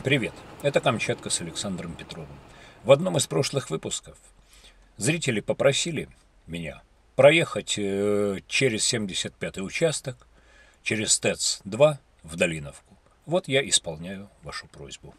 Привет, это Камчатка с Александром Петровым. В одном из прошлых выпусков зрители попросили меня проехать через 75-й участок, через ТЭЦ-2 в Долиновку. Вот я исполняю вашу просьбу.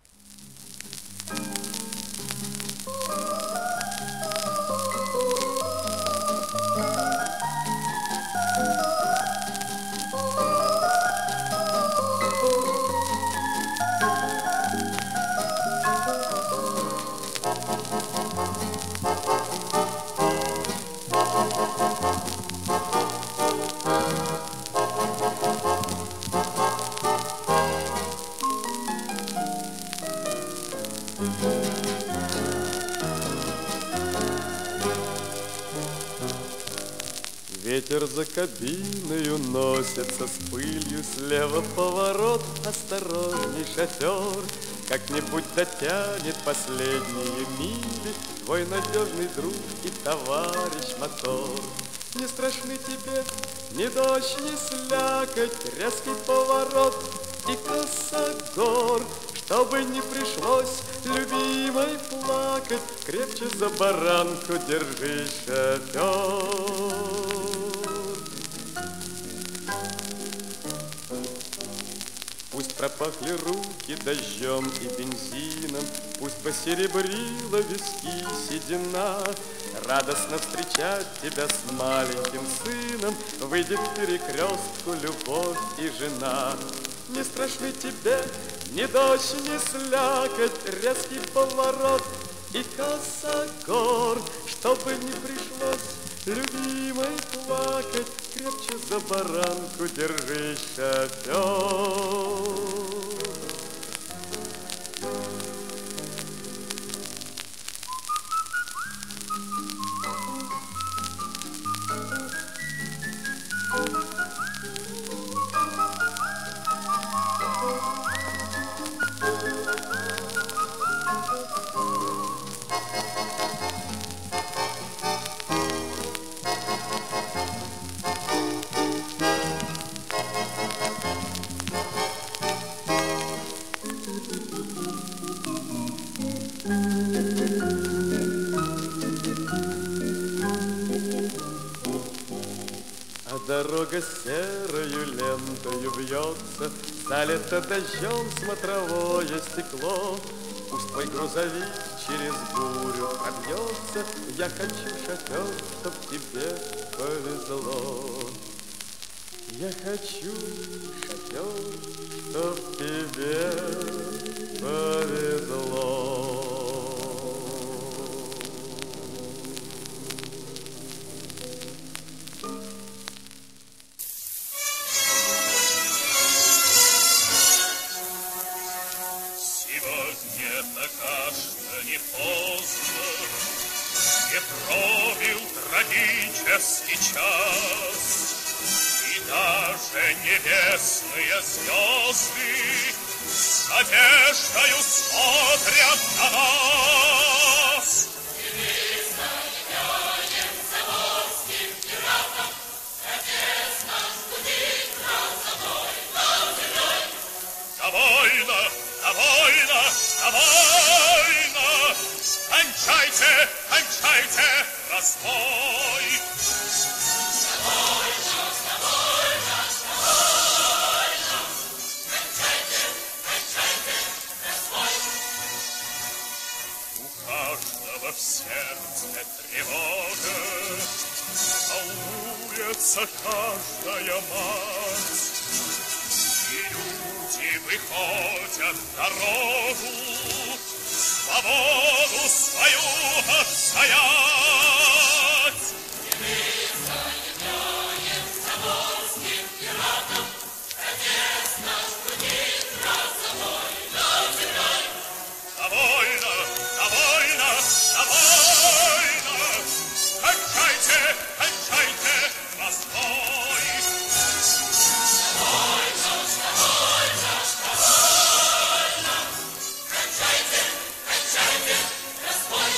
Ветер за кабиною носится с пылью, слева поворот, осторожней, шофер. Как-нибудь дотянет последние мили твой надежный друг и товарищ мотор. Не страшны тебе ни дождь, ни слякоть, резкий поворот и косогор. Чтобы не пришлось любимой плакать, крепче за баранку держи, шофер. Пусть пропахли руки дождем и бензином, пусть посеребрила виски седина. Радостно встречать тебя с маленьким сыном выйдет к перекрестку любовь и жена. Не страшны тебе ни дождь, ни слякоть, резкий поворот и косогор. Чтобы не пришлось любимой плакать, крепче за баранку держи, шофер. Дорога серою лентою вьется, залито дождем смотровое стекло. Пусть твой грузовик через бурю пробьется, я хочу, шофер, чтоб тебе повезло. Я хочу, шофер, чтоб тебе повезло. Не поздно, не пробил трагический час, и даже небесные звезды с надеждою смотрят на нас. И мы станем заморским пиратом, отец наш будет грозовой, грозовой. Довольно, довольно, довольно! Кончайте, кончайте разбой! Довольно, довольно, довольно! Кончайте, кончайте разбой! У каждого в сердце тревога, волнуется каждая мать. И люди выходят в дорогу, свободу свою отстоять. И мы станем заморским пиратом, отец наш будет грозовой, грозовой. Довольно, довольно, довольно, кончайте, кончайте разбой. Довольно, довольно, довольно, кончайте, кончайте разбой.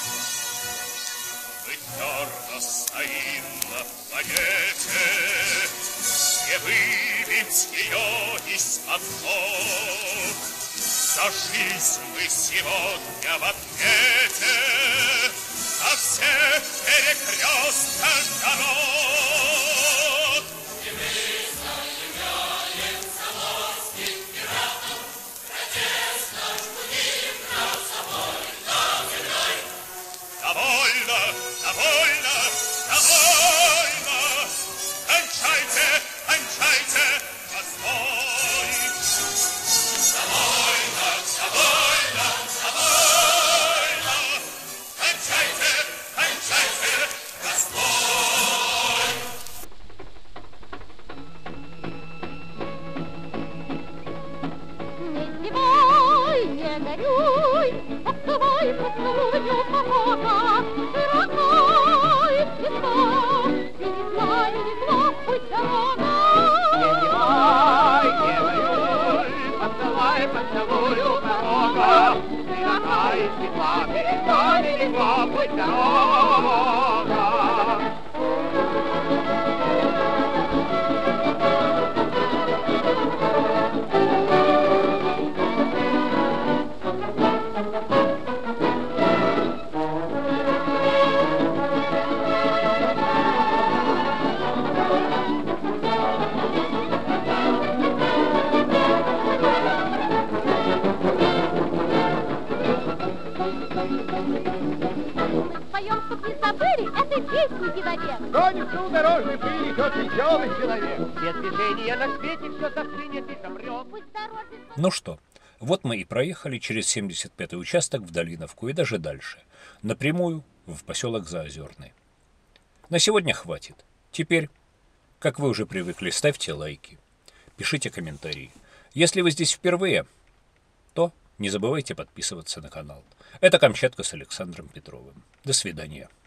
Мы твердо стоим на планете, не выбить ее из-под ног. За жизнь мы сегодня в ответе, за всех перекрестках дорог. И мы заявляем заморских пиратов, протест наш будем комсомольно землей. Довольно, довольно, довольно, кончайте, кончайте постой. Довольно, довольно, довольно, кончайте, кончайте постой. Не зевай, не горюй, поцелуй поцелую порога, широкой весна, пересна и весна путь дорога. Не зевай, не горюй, поцелуй поцелую порога, широкой весна, пересна и весна путь дорога. Поем, чтоб не забыли, это песни дедовец. Гонится у дорожной пыли тот веселый человек. Все движения на свете, все застынет и замрет. Ну что, вот мы и проехали через 75-й участок в Долиновку и даже дальше, напрямую в поселок Заозерный. На сегодня хватит. Теперь, как вы уже привыкли, ставьте лайки, пишите комментарии. Если вы здесь впервые, то не забывайте подписываться на канал. Это Камчатка с Александром Петровым. До свидания.